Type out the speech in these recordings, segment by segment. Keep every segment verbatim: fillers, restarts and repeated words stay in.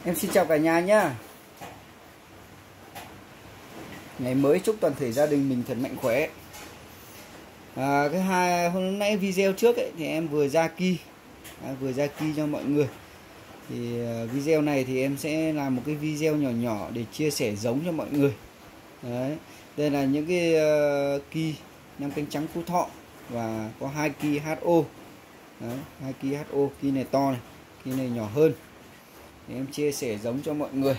Em xin chào cả nhà nhá. Ngày mới chúc toàn thể gia đình mình thật mạnh khỏe. à, Cái hai hôm nãy video trước ấy, thì em vừa ra ki à, Vừa ra ki cho mọi người. Thì uh, video này thì em sẽ làm một cái video nhỏ nhỏ để chia sẻ giống cho mọi người. Đấy. Đây là những cái uh, ki năm cánh trắng Phú Thọ và có hai ki hát o. Đấy, hai ki hát o, ki này to này, ki này nhỏ hơn. Để em chia sẻ giống cho mọi người.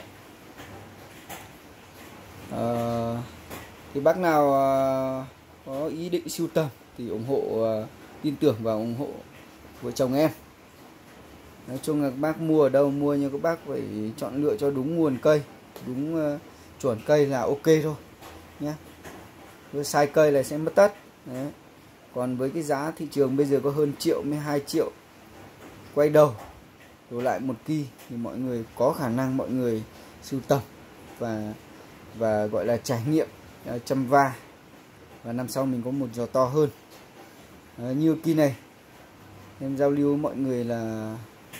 À, thì bác nào uh, có ý định sưu tầm thì ủng hộ, uh, tin tưởng và ủng hộ vợ chồng em. Nói chung là các bác mua ở đâu mua, nhưng các bác phải chọn lựa cho đúng nguồn cây, đúng uh, chuẩn cây là ok thôi nhé. Với sai cây là sẽ mất tất. Đấy. Còn với cái giá thị trường bây giờ có hơn triệu mới hai triệu quay đầu đổ lại một ki thì mọi người có khả năng mọi người sưu tầm và và gọi là trải nghiệm uh, chăm va, và năm sau mình có một giò to hơn. uh, như ki này em giao lưu với mọi người là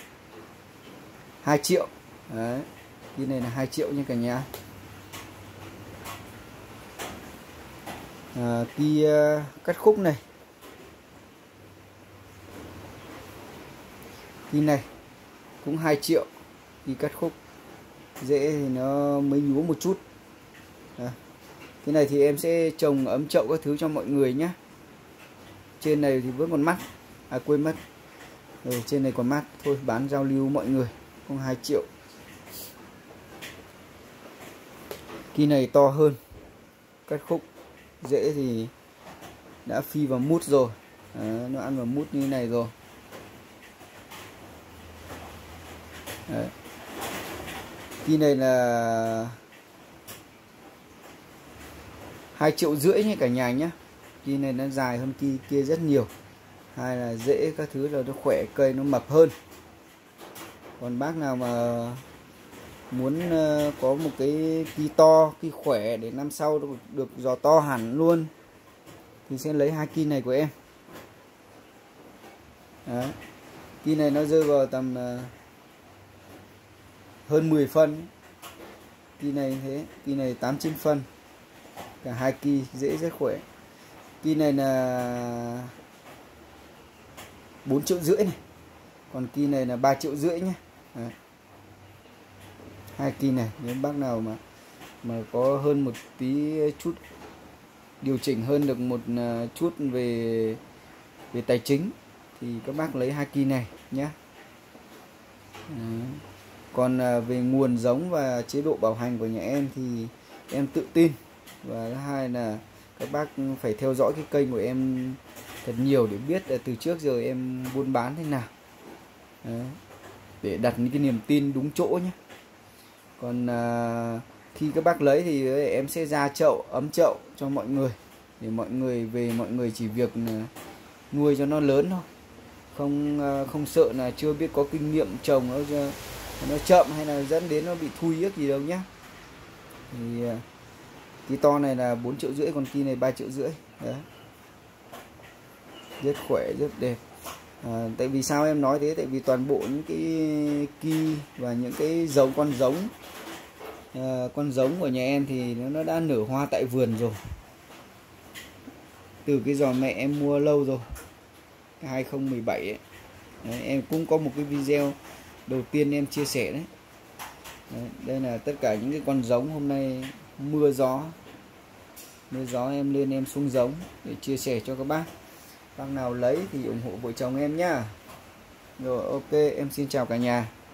hai triệu. Đấy. Ki này là hai triệu nha cả nhà. À, ki uh, cắt khúc này, ki này cũng hai triệu. Ki cắt khúc dễ thì nó mới nhúa một chút. À, cái này thì em sẽ trồng ấm chậu các thứ cho mọi người nhé. Trên này thì vẫn còn mắt, à quên mất, ừ, trên này còn mắt thôi, bán giao lưu mọi người, không hai triệu. Ki này to hơn, cắt khúc dễ thì đã phi vào mút rồi. Đấy, nó ăn vào mút như thế này rồi. Đấy. Ki này là hai triệu rưỡi nhé cả nhà nhé. Ki này nó dài hơn ki kia rất nhiều. Hai là dễ các thứ là nó khỏe, cây nó mập hơn. Còn bác nào mà muốn có một cái ki to, ki khỏe để năm sau được, được giò to hẳn luôn thì sẽ lấy hai ki này của em. Đấy. Ki này nó rơi vào tầm uh, hơn mười phân. Ki này thế, ki này tám chín phân. Cả hai ki dễ rất khỏe. Ki này là bốn triệu rưỡi này. Còn ki này là ba triệu rưỡi nhé. Đấy. Hai ki này nếu bác nào mà mà có hơn một tí chút, điều chỉnh hơn được một chút về về tài chính thì các bác lấy hai ki này nhé. Còn về nguồn giống và chế độ bảo hành của nhà em thì em tự tin, và thứ hai là các bác phải theo dõi cái kênh của em thật nhiều để biết là từ trước giờ em buôn bán thế nào. Đấy. Để đặt những cái niềm tin đúng chỗ nhé. Còn à, khi các bác lấy thì em sẽ ra chậu, ấm chậu cho mọi người, để mọi người về mọi người chỉ việc nuôi cho nó lớn thôi, không không sợ là chưa biết có kinh nghiệm trồng nó nó chậm hay là dẫn đến nó bị thui tiếc gì đâu nhé. Thì ki to này là bốn triệu rưỡi, còn ki này ba triệu rưỡi. Đấy. Rất khỏe, rất đẹp. À, tại vì sao em nói thế? Tại vì toàn bộ những cái ki và những cái giống con giống à, con giống của nhà em thì nó, nó đã nở hoa tại vườn rồi. Từ cái giò mẹ em mua lâu rồi, hai không một bảy ấy. Đấy, em cũng có một cái video đầu tiên em chia sẻ đấy. Đấy, đây là tất cả những cái con giống hôm nay mưa gió mưa gió em lên em xuống giống để chia sẻ cho các bác. Bác nào lấy thì ủng hộ vợ chồng em nhá. Rồi ok, em xin chào cả nhà.